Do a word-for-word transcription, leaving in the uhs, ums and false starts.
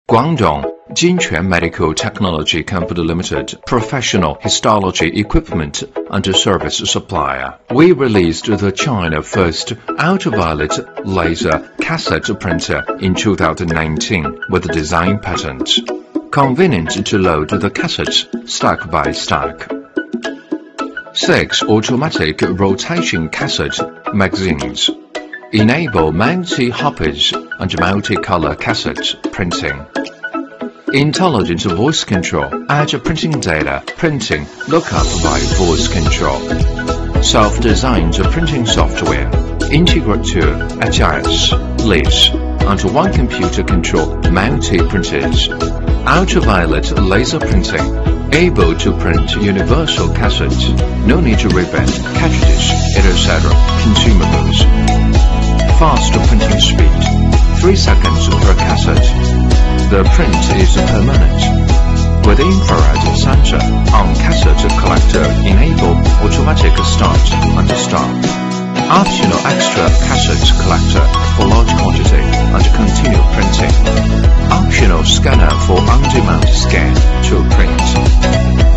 Guangdong, Jinquan Medical Technology Company Limited, professional histology equipment and service supplier. We released the China first ultraviolet laser cassette printer in two thousand nineteen with design patent. Convenient to load the cassettes stack by stack. Six automatic rotation cassette magazines. Enable multi-hoppage and multi-color cassette printing. Intelligent voice control, agile printing data, printing, lookup by voice control. Self-designed printing software, integrate to Agiles, Lids, and one computer control multi-printers. Ultraviolet laser printing, able to print universal cassettes, no need to rebend, cartridges, et cetera. Consumables. Fast printing speed, three seconds per cassette. The print is permanent. With infrared sensor on cassette collector, enable automatic start and stop. Optional extra cassette collector for large quantity and continue printing. Optional scanner for on-demand scan to print.